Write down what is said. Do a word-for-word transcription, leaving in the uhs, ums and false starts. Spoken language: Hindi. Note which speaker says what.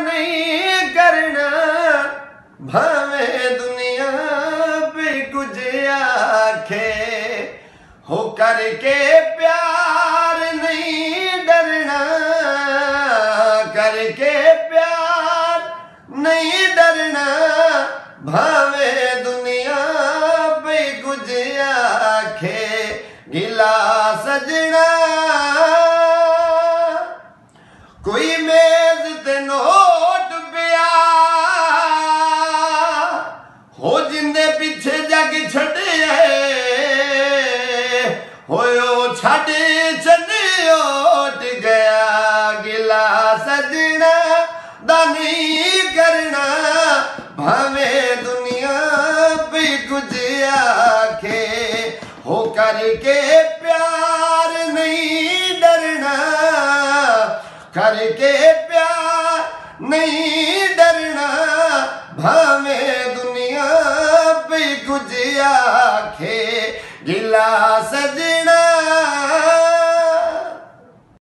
Speaker 1: नहीं करना, भावे दुनिया पे कुछ आखे, हो करके प्यार नहीं डरना, करके प्यार नहीं डरना, भावे दुनिया पे कुछ आखे, गिला सजना कोई मेज ते नोट पिया, हो जिंदे पीछे जग छड़े, होयो छड़े चनियोट गया, गिला सजना दा नहीं करना, भावे दुनिया पे कुछ आखे, हो करके प्यार नहीं डरना, करके प्यार नहीं डरना, भावे दुनिया पे कुछ आखे, गिला सजना